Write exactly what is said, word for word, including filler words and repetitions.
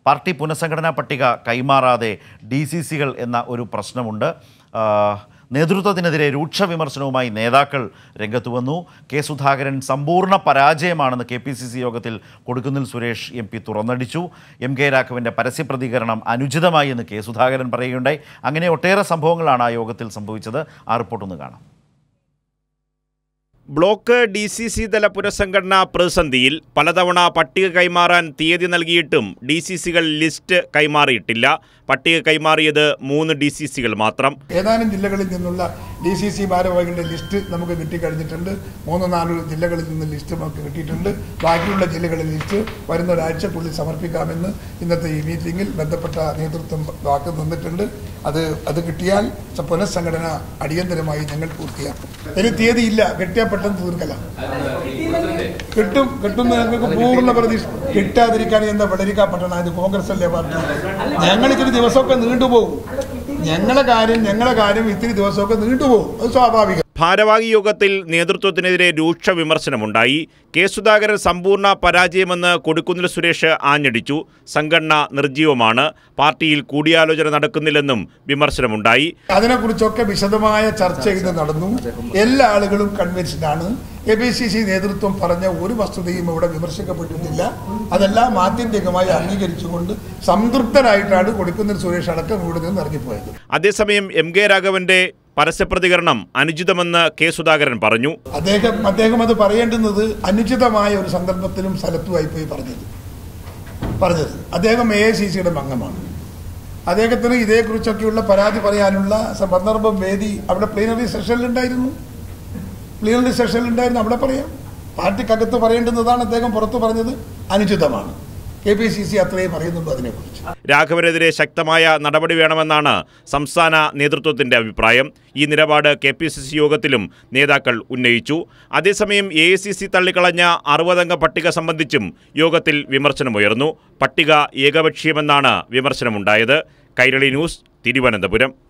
Party പുനഃസംഘടനാ പട്ടിക കൈമാറാതെ D C സികൾ എന്ന ഒരു പ്രശ്നമുണ്ട്. നേതൃത്വത്തിനെതിരെ രൂക്ഷ വിമർശനവുമായി നേതാക്കൾ രംഗത്തു വന്നു. കെ സുധാകരൻ സമ്പൂർണ്ണ പരാജയമാണെന്ന് കെ പി സി സി യോഗത്തിൽ കൊടിക്കുന്നിൽ സുരേഷ് എം പി തുറന്നടിച്ചു. എം കെ രാഘവൻ്റെ പരസ്യ പ്രതികരണം അനുചിതമായി എന്ന് കെ സുധാകരൻ പറയുകയുണ്ടായി. അങ്ങനെ ഒട്ടേറെ സംഭവങ്ങളാണ് ആ യോഗത്തിൽ സംഭവിച്ചത്. ആ റിപ്പോർട്ടൊന്ന് കാണാം. ബ്ലോക്ക് ഡി സി സി തല പുനഃസംഘടനാ പ്രതിസന്ധിയിൽ പലതവണ പട്ടിക കൈമാറാൻ തീയതി നൽകിയിട്ടും ഡി സി സികൾ ലിസ്റ്റ് കൈമാറിയിട്ടില്ല. പട്ടിക കൈമാറിയത് മൂന്ന് ഡി സി സികൾ മാത്രം. ഏതാനും ജില്ലകളിൽ നിന്നുള്ള ഡി സി സി ഭാരവാഹികളുടെ ലിസ്റ്റ് നമുക്ക് കിട്ടിക്കഴിഞ്ഞിട്ടുണ്ട്. മൂന്ന് നാല് ജില്ലകളിൽ നിന്ന് ലിസ്റ്റ് നമുക്ക് കിട്ടിയിട്ടുണ്ട്. ബാക്കിയുള്ള ജില്ലകളിൽ ലിസ്റ്റ് വരുന്ന ഒരാഴ്ചക്കുള്ളിൽ സമർപ്പിക്കാമെന്ന് ഇന്നത്തെ ഈ മീറ്റിംഗിൽ ബന്ധപ്പെട്ട നേതൃത്വം വാക്ക് തന്നിട്ടുണ്ട്. അത് അത് കിട്ടിയാൽ പുനഃസംഘടന അടിയന്തരമായി ഞങ്ങൾ പൂർത്തിയാക്കും. ഒരു തീയതിയില്ല, കിട്ടിയാൽ പെട്ടെന്ന് തീർക്കല. കിട്ടും കിട്ടുന്ന ഞങ്ങൾക്ക് പൂർണ്ണ പ്രതീക്ഷ. കിട്ടാതിരിക്കാൻ എന്താ വളരിക്കപ്പെട്ടണം? ഇത് കോൺഗ്രസ് അല്ലേ പാർട്ടി. ഞങ്ങൾക്കിത് ദിവസമൊക്കെ നീണ്ടുപോകും. ഞങ്ങളെ കാര്യം ഞങ്ങളെ കാര്യം ഇത്തിരി ദിവസമൊക്കെ നീണ്ടുപോകും. അത് സ്വാഭാവികം. ഭാരവാഹി യോഗത്തിൽ നേതൃത്വത്തിനെതിരെ രൂക്ഷ വിമർശനമുണ്ടായി. കെ സുധാകരൻ സമ്പൂർണ്ണ പരാജയമെന്ന് കൊടിക്കുന്നിൽ സുരേഷ് ആഞ്ഞടിച്ചു. സംഘടന നിർജ്ജീവമാണ്, പാർട്ടിയിൽ കൂടിയാലോചന നടക്കുന്നില്ലെന്നും വിമർശനമുണ്ടായി. അതിനെക്കുറിച്ചൊക്കെ വിശദമായ ചർച്ച ഇത് നടന്നു. എല്ലാ ആളുകളും കൺവിൻസ്ഡാണ്. കെ പി സി സി നേതൃത്വം പറഞ്ഞ ഒരു വസ്തുതയും ഇവിടെ വിമർശിക്കപ്പെട്ടിട്ടില്ല. അതെല്ലാം ആത്യന്തികമായി അംഗീകരിച്ചുകൊണ്ട് സംതൃപ്തരായിട്ടാണ് കൊടിക്കുന്നിൽ സുരേഷ് അടക്കം ഇവിടെ നിന്ന് ഇറങ്ങിപ്പോയത്. അതേസമയം എം കെ രാഘവന്റെ പരസ്യപ്രതികരണം അനുചിതമെന്ന് കെ സുധാകരൻ പറഞ്ഞു. അദ്ദേഹം അദ്ദേഹം അത് പറയേണ്ടുന്നത് അനുചിതമായ ഒരു സന്ദർഭത്തിലും സ്ഥലത്തുമായി പോയി പറഞ്ഞത് പറഞ്ഞത് അദ്ദേഹം എ ഐ സി സിയുടെ അംഗമാണ്. അദ്ദേഹത്തിന് ഇതേക്കുറിച്ചൊക്കെയുള്ള പരാതി പറയാനുള്ള സന്ദർഭം വേദി അവിടെ പ്ലീനറി സെഷനിലുണ്ടായിരുന്നു. പ്ലീനറി സെഷനിലുണ്ടായിരുന്നു അവിടെ പറയാം. പാർട്ടിക്കകത്ത് പറയേണ്ടുന്നതാണ് അദ്ദേഹം പുറത്തു പറഞ്ഞത് അനുചിതമാണ്. കെ പി സി സി അത്രയും പറയുന്നുണ്ട് അതിനെക്കുറിച്ച്. രാഘവനെതിരെ ശക്തമായ നടപടി വേണമെന്നാണ് സംസ്ഥാന നേതൃത്വത്തിന്റെ അഭിപ്രായം. ഈ നിലപാട് കെ പി സി സി യോഗത്തിലും നേതാക്കൾ ഉന്നയിച്ചു. അതേസമയം എ ഐ സി സി തള്ളിക്കളഞ്ഞ അറുപതംഗ പട്ടിക സംബന്ധിച്ചും യോഗത്തിൽ വിമർശനമുയർന്നു. പട്ടിക ഏകപക്ഷീയമെന്നാണ് വിമർശനമുണ്ടായത്. കൈരളി ന്യൂസ്, തിരുവനന്തപുരം.